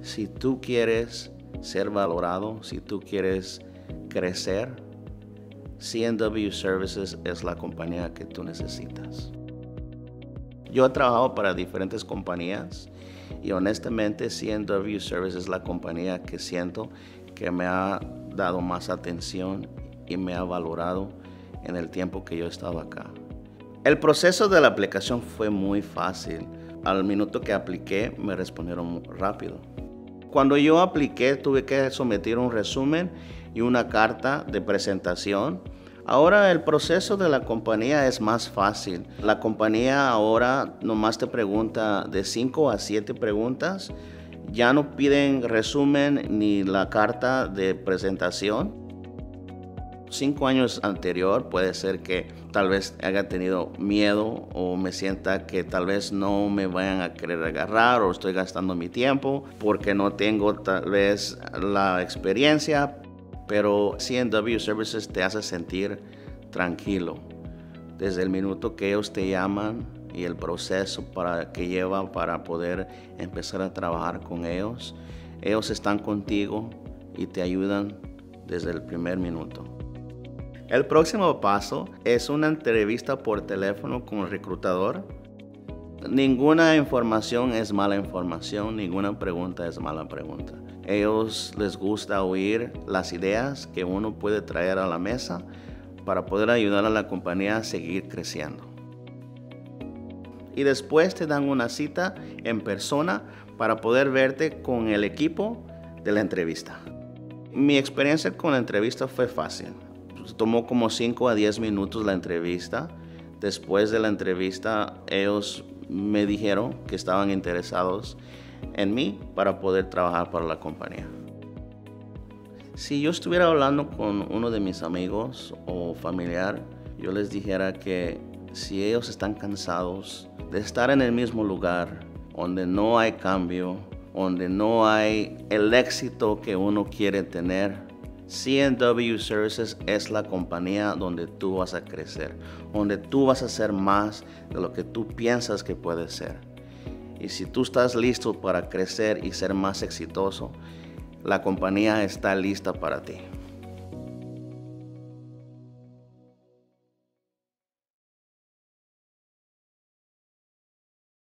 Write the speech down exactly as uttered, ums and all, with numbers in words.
Si tú quieres ser valorado, si tú quieres crecer, C and W Services es la compañía que tú necesitas. Yo he trabajado para diferentes compañías y honestamente C and W Services es la compañía que siento que me ha dado más atención y me ha valorado en el tiempo que yo he estado acá. El proceso de la aplicación fue muy fácil. Al minuto que apliqué me respondieron rápido. Cuando yo apliqué tuve que someter un resumen y una carta de presentación. Ahora el proceso de la compañía es más fácil. La compañía ahora nomás te pregunta de cinco a siete preguntas. Ya no piden resumen ni la carta de presentación. Cinco años anterior puede ser que tal vez haya tenido miedo o me sienta que tal vez no me vayan a querer agarrar o estoy gastando mi tiempo porque no tengo tal vez la experiencia, pero C and W Services te hace sentir tranquilo. Desde el minuto que ellos te llaman y el proceso para, que lleva para poder empezar a trabajar con ellos, ellos están contigo y te ayudan desde el primer minuto. El próximo paso es una entrevista por teléfono con el reclutador. Ninguna información es mala información, ninguna pregunta es mala pregunta. Ellos les gusta oír las ideas que uno puede traer a la mesa para poder ayudar a la compañía a seguir creciendo. Y después te dan una cita en persona para poder verte con el equipo de la entrevista. Mi experiencia con la entrevista fue fácil. Tomó como cinco a diez minutos la entrevista. Después de la entrevista, ellos me dijeron que estaban interesados en mí para poder trabajar para la compañía. Si yo estuviera hablando con uno de mis amigos o familiar, yo les dijera que si ellos están cansados de estar en el mismo lugar, donde no hay cambio, donde no hay el éxito que uno quiere tener, C and W Services es la compañía donde tú vas a crecer, donde tú vas a hacer más de lo que tú piensas que puedes ser. Y si tú estás listo para crecer y ser más exitoso, la compañía está lista para ti.